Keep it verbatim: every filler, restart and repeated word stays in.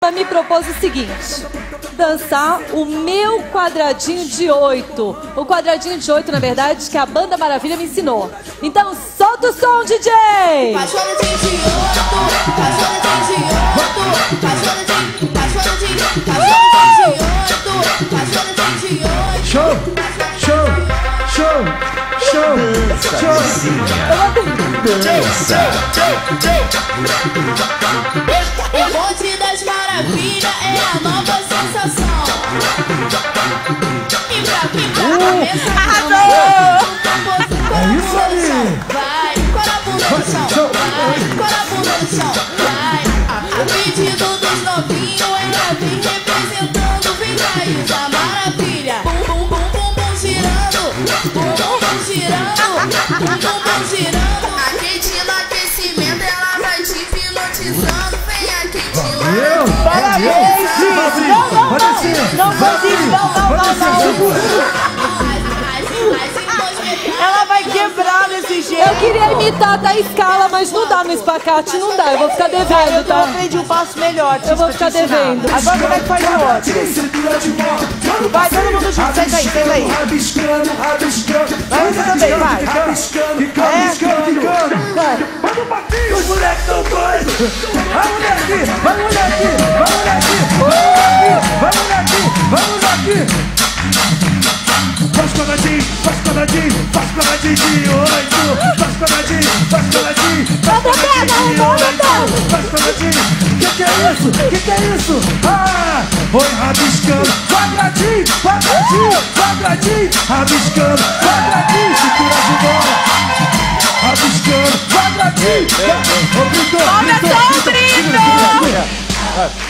me propôs o seguinte: dançar o meu quadradinho de oito. O quadradinho de oito, na verdade, que a Banda Maravilha me ensinou. Então, solta o som, D J! Faz quadradinho de oito, faz quadradinho de oito, faz quadradinho, faz quadradinho, faz quadradinho de oito, faz quadradinho de oito. Show, show, show, show, show. Dança. O bonde das maravilhas é a nova sensação. E pra quem tá cabeça, arrasou! É isso aí! Vai, com a bunda no chão, vai, com a bunda no chão, vai. A pedido dos novinhos, ela vem representando, vem daí da maravilha. Bum, bum, bum, bum, bum, girando, bum, bum, bum, girando, bum, bum, bum, girando. A quente no aquecimento, ela vai te hipnotizando, vem a quente Valeu! Parabéns, Cris! Não, não, Pode descer. não! Não faz isso, não, não, Pode não, descer. Ela vai quebrar desse jeito! Eu queria imitar da escala, mas não dá no espacate, não dá. Eu vou ficar devendo, Eu tá? aprendi um passo melhor, Cris, Eu vou pra ficar te ensinar. devendo. Agora como é que faz o outro? Vai, todo mundo junto, senta aí, senta aí. Rabiscando, rabiscando. Vai você também, vai. Rabiscando, É. rabiscando. Manda um patinho. Os moleques tão doidos. Vai, moleque, vai, moleque, vai, moleque. Vai, moleque, vamos aqui. Faz quadradinho, faz quadradinho, faz quadradinho de oito. Faz quadradinho, faz quadradinho, faz quadradinho de oito. Faz quadradinho, que que é isso? Que que é isso? Ah, foi rabiscando, quadradinho, quadradinho, quadradinho, rabiscando, quadradinho, cintura de bola. Rabiscando, quadradinho, quadradinho. Ô, Brito, Brito, Brito, segura, segura, segura.